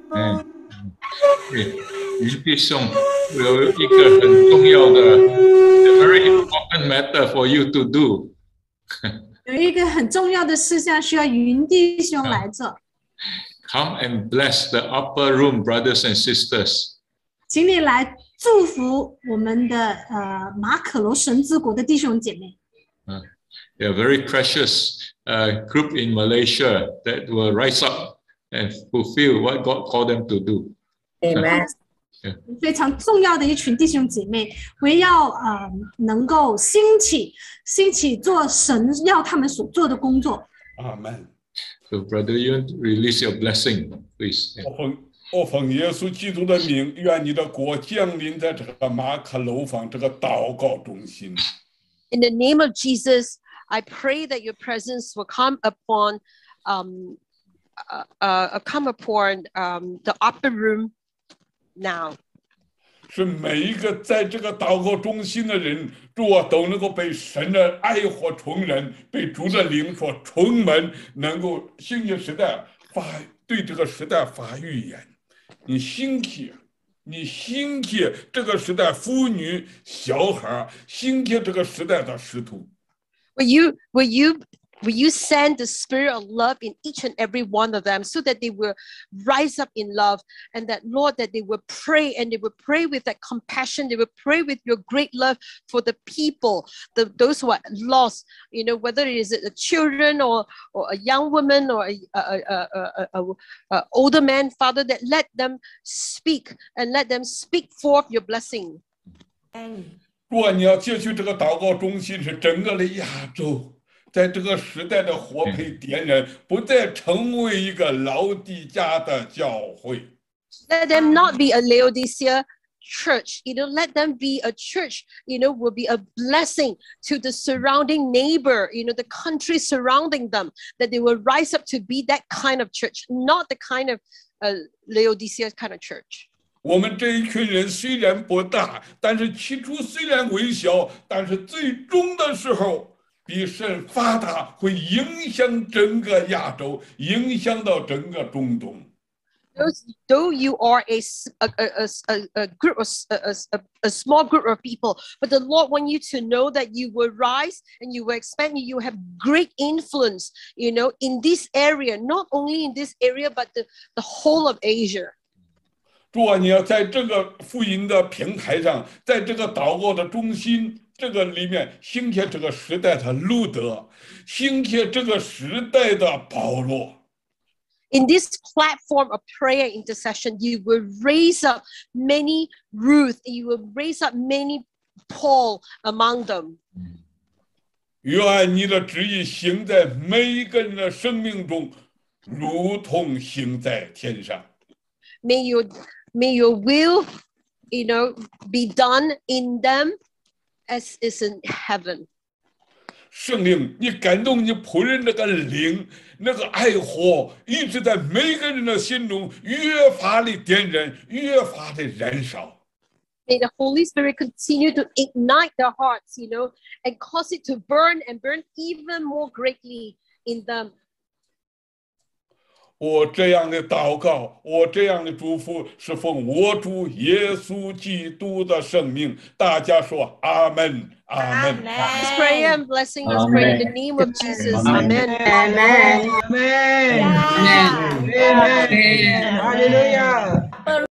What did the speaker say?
嗯，余弟兄有一个很重要的 very important matter for you to do. 有一个很重要的事项需要云弟兄来做。 Come and bless the upper room, brothers and sisters. 请你来祝福我们的马可楼神之国的弟兄姐妹。 They are very precious group in Malaysia that will rise up and fulfill what God called them to do. Amen. 非常重要的一群弟兄姐妹，为要能够兴起做神要他们所做的工作。 Amen. So, brother, you release your blessing, please. 我奉耶稣基督的名，愿你的国降临在这个马可楼房这个祷告中心。 In the name of Jesus, I pray that your presence will come upon the upper room now. 是每一个在这个祷告中心的人，主啊，都能够被神的爱火充人，被主的灵所充满，能够兴起时代对这个时代发预言。你兴起这个时代妇女小孩，兴起这个时代的使徒。 Will you send the spirit of love in each and every one of them so that they will rise up in love, and that, Lord, that they will pray, and they will pray with that compassion. They will pray with your great love for the people, those who are lost, whether it is the children or a young woman or a older man, Father, that let them speak and let them speak forth your blessing. 如果你要借去这个祷告中心，是整个的亚洲。在这个时代的火可以点燃，不再成为一个老底嘉的教会。 Let them not be a Laodicea church, let them be a church, will be a blessing to the surrounding neighbor, the country surrounding them, that they will rise up to be that kind of church, not the kind of Laodicea kind of church. 我们这一群人虽然不大，但是起初虽然微小，但是最终的时候。比神发达，会影响整个亚洲，影响到整个中东。 Though you are a group, a small group of people, but the Lord wants you to know that you will rise and you will expand. You have great influence, in this area, not only in this area, but the whole of Asia. 主啊，你要在这个福音的平台上，在这个祷告的中心。这个里面兴起这个时代的路德，兴起这个时代的保罗。 In this platform of prayer intercession, you will raise up many Ruth, you will raise up many Paul among them. 愿你的旨意行在每一个人的生命中，如同行在天上。 May your will, be done in them. As is in heaven. 圣灵，你感动你仆人那个灵，那个爱火，一直在每个人的心中越发的点燃，越发的燃烧。 May the Holy Spirit continue to ignite their hearts, and cause it to burn and burn even more greatly in them. 我这样的祷告，我这样的祝福，是奉我主耶稣基督的圣名。大家说阿门，阿门。 Let's pray and blessing. Let's pray in the name of Jesus. Amen. Amen. Amen. Amen. Hallelujah.